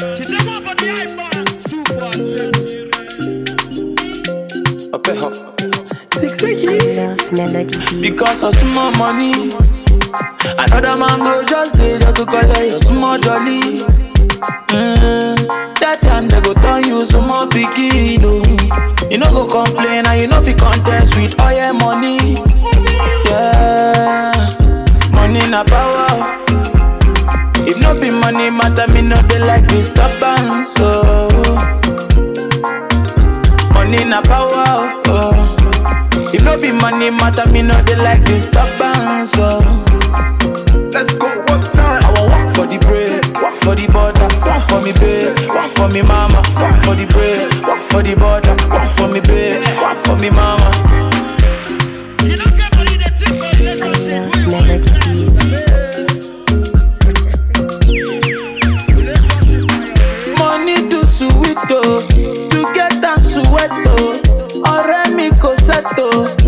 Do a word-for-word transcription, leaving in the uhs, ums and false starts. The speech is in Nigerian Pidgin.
She said one for the iPhone. Super. Up a hop. Six years. Because of small money. Another man go just day just to collect your small jolly. Mm, that time they go turn you some more picky, no. You no go complain and you no fit contest with all your money. Yeah, money na power. If no be money matter, me no they like disturbance. So money na power. Oh. If no be money matter, me no they like disturbance. So let's go, what's time? I want work for the bread, work for the border, work for me babe, work for me mama, work for the bread, work for the border, work for me babe, work for me mama. You don't get money, the chick for relationship. We want money do sweet oh, to get and sweat oh, ọ̀rẹ́ mi kò settle.